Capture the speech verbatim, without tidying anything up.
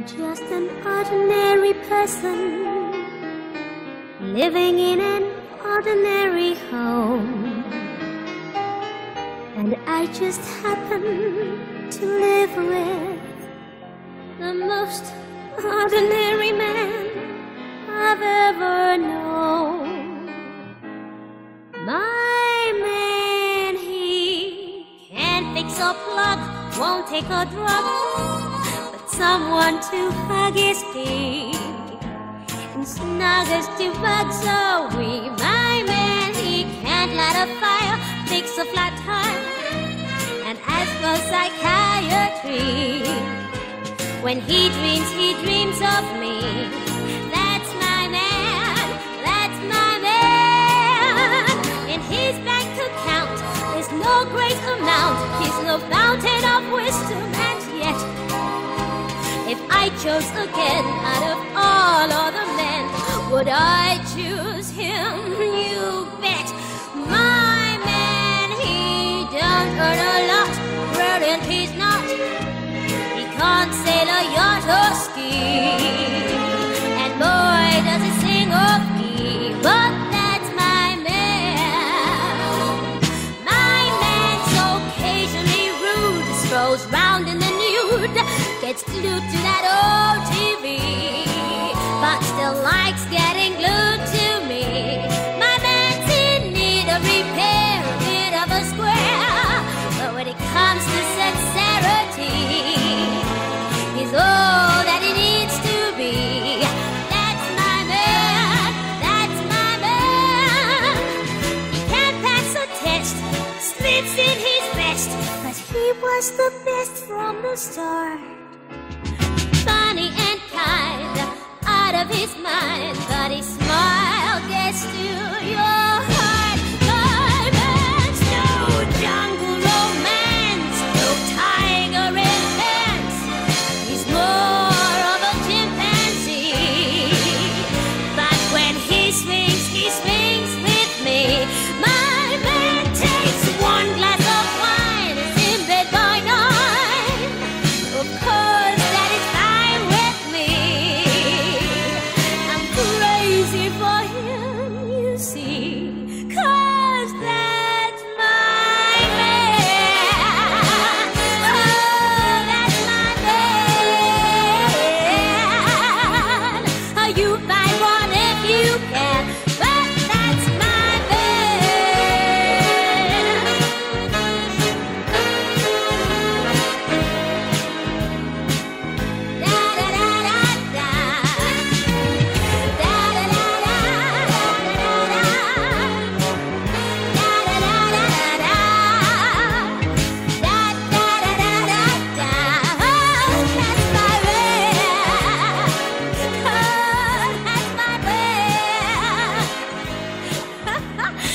Just an ordinary person living in an ordinary home, and I just happen to live with the most ordinary man I've ever known. My man, he can't fix or plug, won't take a drug, but someone to hug his feet and snug us to bug so we. My man, he can't light a fire, fix a flat tire, and as for psychiatry, when he dreams, he dreams of me. That's my man, that's my man. In his bank account, there's no great amount, he's no fountain of wisdom, and yet, if I chose again out of all other men, would I choose him? You bet. My man, he don't earn a lot, brilliant he's not. He can't sail a yacht or ski, and boy does he sing or key, but that's my man. My man's occasionally rude, strolls round in the nude, gets glued to that old T V, but still likes getting glued to me. My man's in need of repair, a bit of a square, but when it comes to sincerity, he's all that he needs to be. That's my man, that's my man. He can't pass a test, slips in his vest, but he was the best from the start. Funny and kind, out of his mind, but his smile gets to your heart. My man's no jungle romance, no tiger in pants, he's more of a chimpanzee, but when he swings, he swings with me. My man takes one glass of wine, is in bed by nine, of course that is fine with me. I'm crazy for him, you see, 'cause that's my man. Oh, that's my man. Oh, you find one if you can, but that's my man. Da da da da da. Da da da da da da da da. Da da da da da. Da da da da da. Oh, that's my man. Oh, that's my man.